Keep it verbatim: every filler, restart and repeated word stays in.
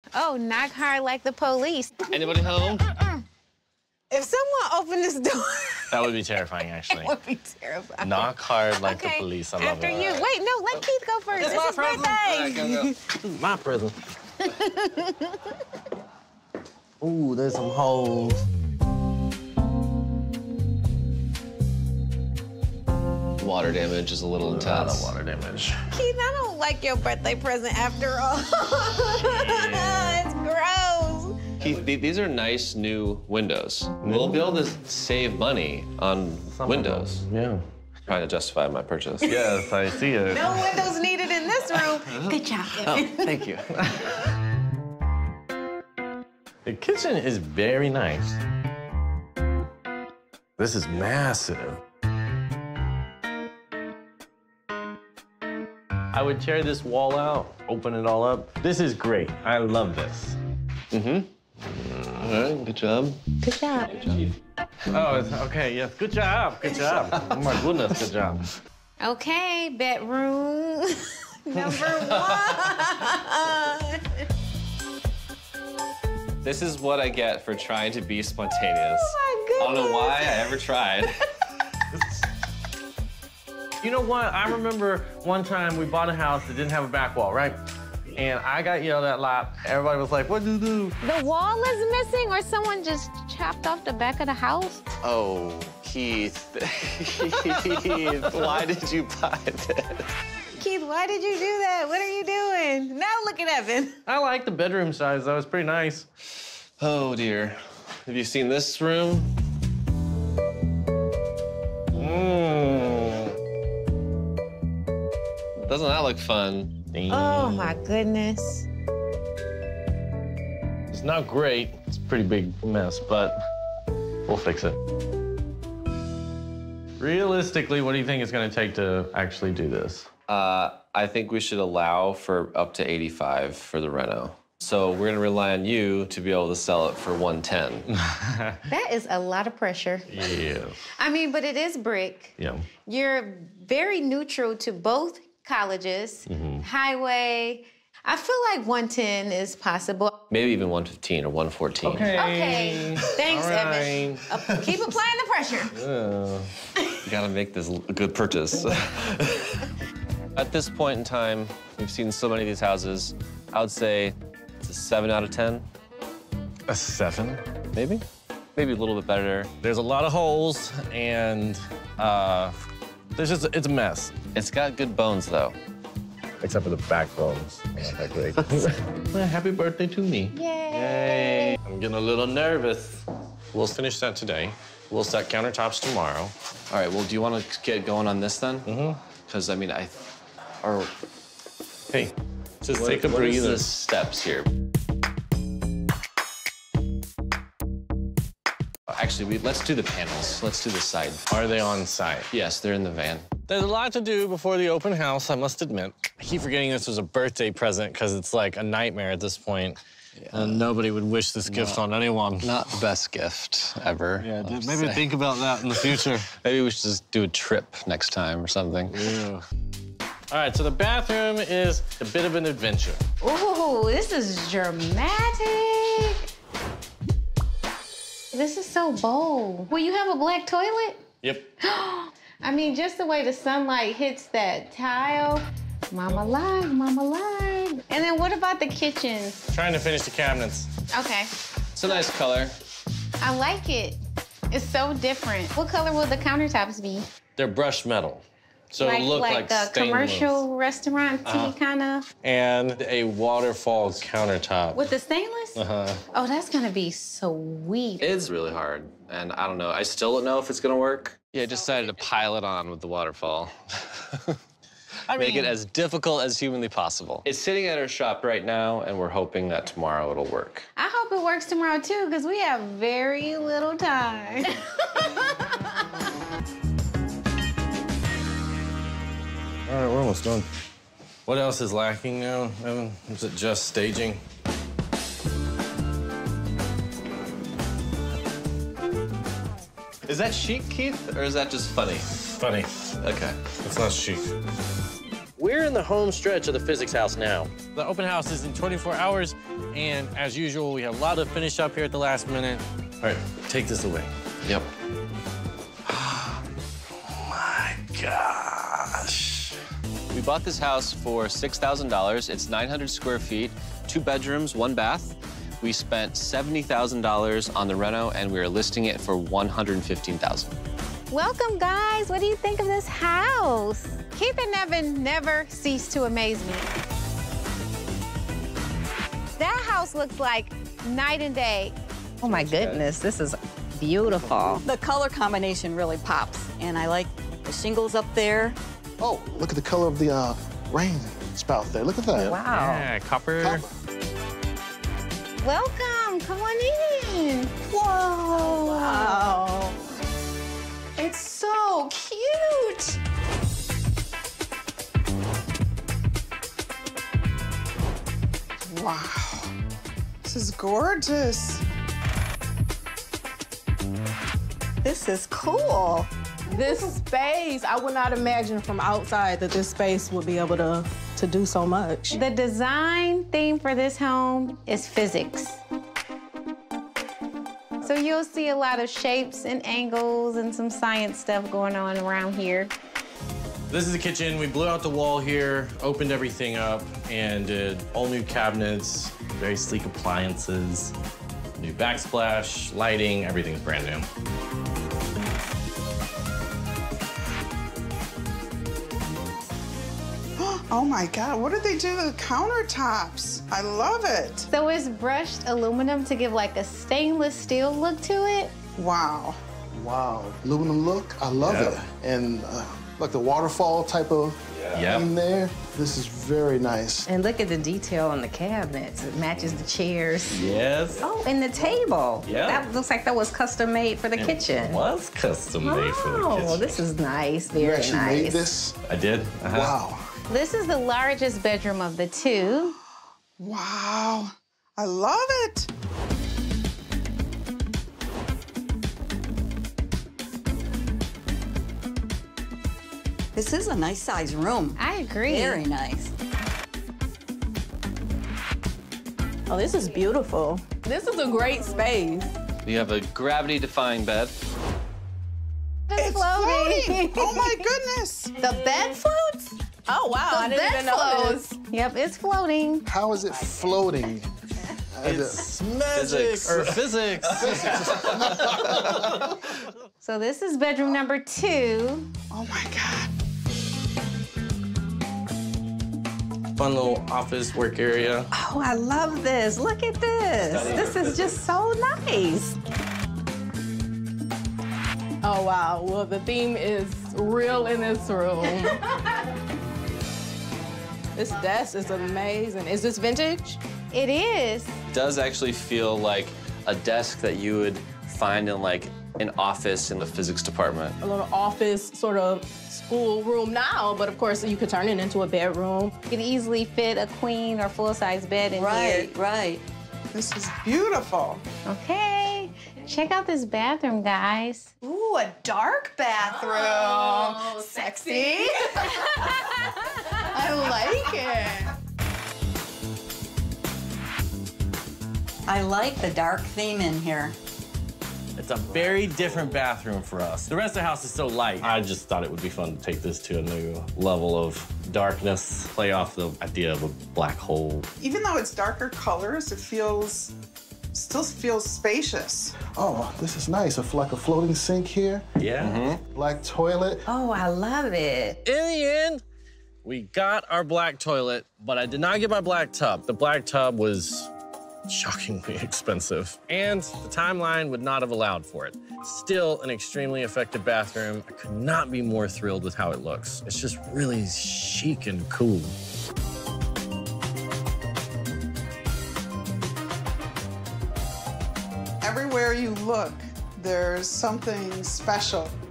Oh, knock hard like the police. Anybody home? If someone opened this door... That would be terrifying, actually. It would be terrifying. Knock hard like okay. the police. I love After it. you. Wait, no, let Keith go first. It's It's my his present. birthday. All right, go, go. This is my present. Ooh, there's some holes. Water damage is a little intense. A lot of water damage. Keith, I don't like your birthday present after all. Yeah. It's gross. Keith, these are nice new windows. We'll be able to save money on Some windows. Yeah. Trying to justify my purchase. Yes, I see it. No windows needed in this room. Good job, Evan. Oh, thank you. The kitchen is very nice. This is massive. I would tear this wall out, open it all up. This is great. I love this. Mm-hmm. All right, good job. Good job. Good job. Oh, it's, okay, yes. Good job. Good job. Oh, my goodness, good job. Okay, bedroom number one. This is what I get for trying to be spontaneous. Oh, my I don't know goodness. why I ever tried. You know what? I remember one time we bought a house that didn't have a back wall, right? And I got yelled at a lot. Everybody was like, what'd you do? The wall is missing, or someone just chopped off the back of the house? Oh, Keith. Keith, why did you buy this? Keith, why did you do that? What are you doing? Now look at Evan. I like the bedroom size, though. It's pretty nice. Oh, dear. Have you seen this room? Mmm. Doesn't that look fun? Oh, my goodness. It's not great. It's a pretty big mess, but we'll fix it. Realistically, what do you think it's going to take to actually do this? Uh, I think we should allow for up to eighty-five for the reno. So we're gonna rely on you to be able to sell it for one ten. That is a lot of pressure. Yeah. I mean, but it is brick. Yeah. You're very neutral to both colleges, Mm-hmm. highway. I feel like one ten is possible. Maybe even one fifteen or one fourteen. Okay. Okay, thanks, All Evan. right. Uh, keep applying the pressure. Uh, You gotta make this a good purchase. At this point in time, we've seen so many of these houses. I would say it's a seven out of ten. a seven? Maybe? Maybe a little bit better. There's a lot of holes, and uh, there's just, it's a mess. It's got good bones, though. Except for the backbones. Not that great. Well, happy birthday to me. Yay. Yay. I'm getting a little nervous. We'll finish that today. We'll set countertops tomorrow. All right, well, do you want to get going on this then? Mm-hmm. Because, I mean, I... Or, Hey, just what, take a what is breather. the steps here? Actually, we, let's do the panels. Let's do the side. Are they on site? Yes, they're in the van. There's a lot to do before the open house, I must admit. I keep forgetting this was a birthday present because it's like a nightmare at this point. Yeah. And nobody would wish this gift Not- on anyone. Not the best gift ever. Yeah, I'll maybe say. think about that in the future. Maybe we should just do a trip next time or something. Yeah. All right, so the bathroom is a bit of an adventure. Ooh, this is dramatic. This is so bold. Will you have a black toilet? Yep. I mean, just the way the sunlight hits that tile. Mama lied, mama lied. And then what about the kitchen? Trying to finish the cabinets. Okay, It's a nice color. I like it. It's so different. What color will the countertops be? They're brushed metal. So like it look like, like a stainless. commercial restaurant tea Uh-huh. kind of? And a waterfall countertop. With the stainless? Uh-huh. Oh, that's gonna be sweet. It's really hard, and I don't know. I still don't know if it's gonna work. Yeah, I decided to pile it on with the waterfall. I Make mean, it as difficult as humanly possible. It's sitting at our shop right now, and we're hoping that tomorrow it'll work. I hope it works tomorrow too, because we have very little time. All right, we're almost done. What else is lacking now, Evan? Is it just staging? Is that chic, Keith, or is that just funny? Funny. Okay. It's not chic. we're in the home stretch of the physics house now. The open house is in twenty-four hours, and as usual, we have a lot of finish up here at the last minute. All right, take this away. Yep. Oh my gosh. We bought this house for six thousand dollars. It's nine hundred square feet, two bedrooms, one bath. We spent seventy thousand dollars on the reno, and we are listing it for one hundred fifteen thousand dollars. Welcome, guys. What do you think of this house? Keith and Nevin never cease to amaze me. That house looks like night and day. Oh my goodness, this is beautiful. The color combination really pops, and I like the shingles up there. Oh, look at the color of the uh, rain spout there. Look at that. Wow. Yeah, copper. Copper. Welcome. Come on in. Whoa! Wow. It's so cute. Wow. This is gorgeous. This is cool. This space, I would not imagine from outside that this space would be able to, to do so much. The design theme for this home is physics. So you'll see a lot of shapes and angles and some science stuff going on around here. This is the kitchen. We blew out the wall here, opened everything up, and did all new cabinets, very sleek appliances, new backsplash, lighting, everything's brand new. Oh my God, what did they do to the countertops? I love it. So it's brushed aluminum to give like a stainless steel look to it. Wow. Wow, aluminum look. I love Yeah. it. And uh, like the waterfall type of Yeah. thing there. This is very nice. And look at the detail on the cabinets. It matches the chairs. Yes. Oh, and the table. Yeah. That looks like that was custom made for the kitchen. Was custom made for the Oh, kitchen. this is nice, You very actually nice. made this? I did. Uh-huh. Wow. This is the largest bedroom of the two. Wow. I love it. This is a nice size room. I agree. Very nice. Oh, this is beautiful. This is a great space. You have a gravity-defying bed. It's, It's floating. Oh my goodness. The bed floats? Oh, wow, I didn't even know this. Yep, it's floating. How is it floating? It's magic Physics. or physics. So this is bedroom number two. Oh my God. Fun little office work area. Oh, I love this. Look at this. This is just so nice. Oh, wow. Well, the theme is real in this room. This desk is amazing. Is this vintage? It is. It does actually feel like a desk that you would find in like an office in the physics department. A little office sort of school room now, but of course you could turn it into a bedroom. You can easily fit a queen or full-size bed in Right, here. right. This is beautiful. Okay. Check out this bathroom, guys. Ooh, a dark bathroom. Oh, sexy. I like it. I like the dark theme in here. It's a very different bathroom for us. The rest of the house is so light. I just thought it would be fun to take this to a new level of darkness, play off the idea of a black hole. Even though it's darker colors, it feels, still feels spacious. Oh, this is nice. A, like a floating sink here. Yeah. Black toilet. Oh, I love it. In the end, we got our black toilet, but I did not get my black tub. The black tub was shockingly expensive, and the timeline would not have allowed for it. Still an extremely effective bathroom. I could not be more thrilled with how it looks. It's just really chic and cool. Everywhere you look, there's something special.